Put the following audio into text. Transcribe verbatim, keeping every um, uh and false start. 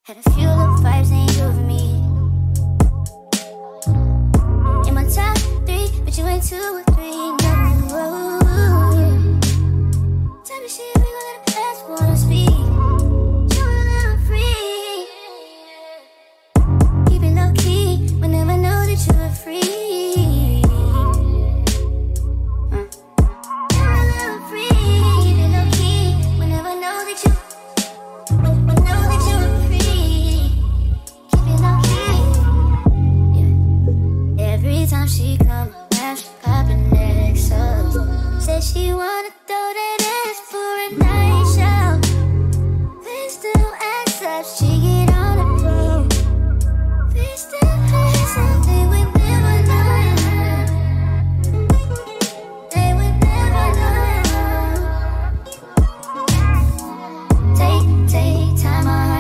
Had a few little vibes ain't good for me. In my top three, but you ain't two or three. No, type of shit we gon' let it pass, wanna speak. You a little free. Keep it low key, we never know that you were free. Uh. You a little free. Keep it low key, we never know that you. We, we know that you were free. Keep it low key. Yeah. Every time she come around, she poppin' next up. Said she wanna throw that ass for a night show. Please still accept, she get on the phone. Please still play something we never know. They would never know. Take, take time on